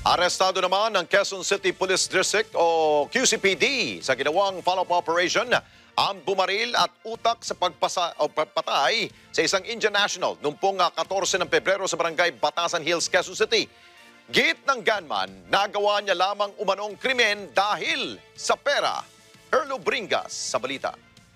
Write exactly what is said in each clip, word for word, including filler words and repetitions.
Arestado naman ng Quezon City Police District o Q C P D sa ginawang follow-up operation ang bumaril at utak sa pagpasa o pagpatay sa isang Indian national noong pong fourteen ng Pebrero sa barangay Batasan Hills, Quezon City. Git ng gunman, nagawa niya lamang umanong krimen dahil sa pera. Erlo Bringas sa balita.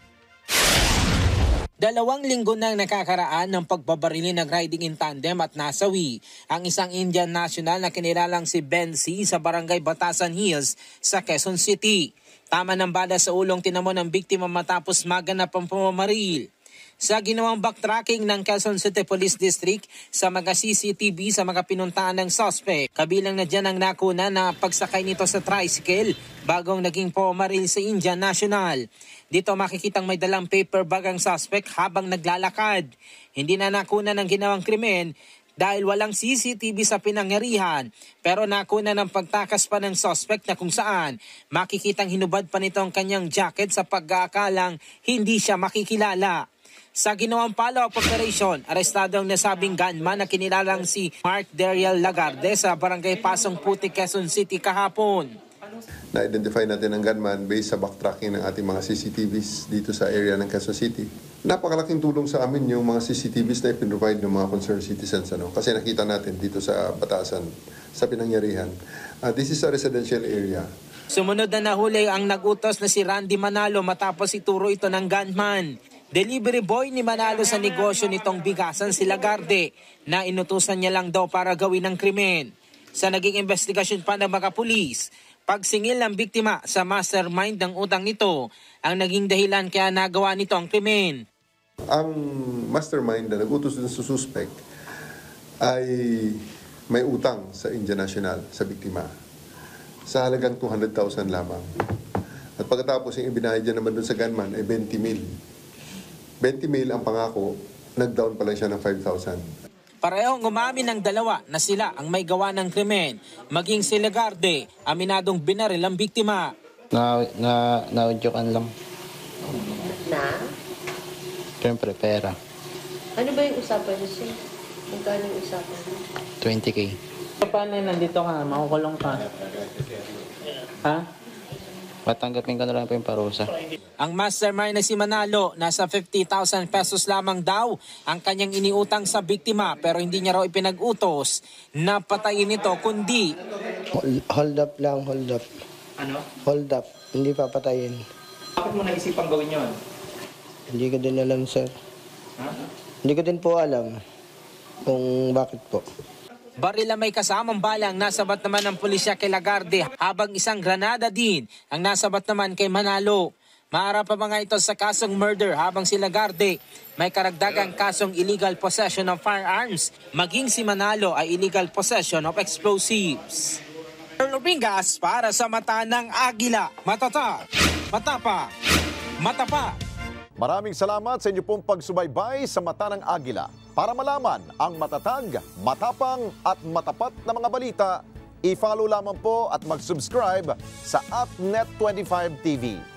Dalawang linggo nang nakakaraan ng pagbabarili ng riding in tandem at nasawi ang isang Indian national na kinilalang si Ben C sa barangay Batasan Hills sa Quezon City. Tama ng bala sa ulong tinamo ng biktima matapos maganap ang pamamaril. Sa ginawang backtracking ng Quezon City Police District sa mga C C T V sa mga pinuntahan ng suspect, kabilang na dyan ang nakuna na pagsakay nito sa tricycle bagong naging pumaril sa Indian National. Dito makikitang may dalang paper bag ang suspect habang naglalakad. Hindi na nakuna ng ginawang krimen dahil walang C C T V sa pinangyarihan, pero nakuna ng pagtakas pa ng suspect na kung saan makikitang hinubad pa nito ang kanyang jacket sa pag-aakalang hindi siya makikilala. Sa ginawang follow-up operation, arestado ang nasabing gunman na kinilalang si Mark Dariel Lagarde sa barangay Pasong Puti, Quezon City kahapon. Na-identify natin ang gunman based sa backtracking ng ating mga C C T Vs dito sa area ng Quezon City. Napakalaking tulong sa amin yung mga C C T Vs na ipinrovide ng mga concerned citizens. Ano? Kasi nakita natin dito sa Batasan, sa pinangyarihan. Uh, this is a residential area. Sumunod na nahuli ang nagutos na si Randy Manalo matapos ituro ito ng gunman. Delivery boy ni Manalo sa negosyo nitong bigasan si Lagarde na inutusan niya lang daw para gawin ang krimen. Sa naging investigasyon pa ng mga pulis, pagsingil ng biktima sa mastermind ng utang nito ang naging dahilan kaya nagawa nito ang krimen. Ang mastermind na nagutos dun sa suspect ay may utang sa Indian National sa biktima sa halagang two hundred thousand lamang. At pagkatapos yung ibinayad niya naman dun sa gunman ay twenty mil. twenty mil ang pangako, nag-down pa lang siya ng five thousand. Parehong umamin ng dalawa na sila ang may gawa ng krimen. Maging si Lagarde, aminadong binaril ang biktima. Na, na, naudyokan lang. Na? Siyempre, pera. Ano ba yung usapan niyo, sir? Magkano yung usapan niyo? twenty K. Paano nandito ka? Makukulong ka? Ha? Matanggapin ko na lang po yung parusa. Ang mastermind na si Manalo, nasa fifty thousand pesos lamang daw ang kanyang iniutang sa biktima pero hindi niya raw ipinag-utos na patayin ito kundi Hold, hold up lang, hold up. Ano? Hold up, hindi papatayin. Bakit mo naisipang gawin yun? Hindi ko din alam, sir. Ha? Hindi ko din po alam kung bakit po. baril na may kasamang balang nasabat naman ng pulisya kay Lagarde habang isang granada din ang nasabat naman kay Manalo. Maharap pa mga ito sa kasong murder habang si Lagarde may karagdagang kasong illegal possession of firearms. Maging si Manalo ay illegal possession of explosives. Erlo Bringas para sa Mata ng Agila. Matata, matapa, matapa. Maraming salamat sa inyo pong pagsubaybay sa Mata ng Agila. Para malaman ang matatag, matapang at matapat na mga balita, i-follow lamang po at mag-subscribe sa AppNet twenty-five T V.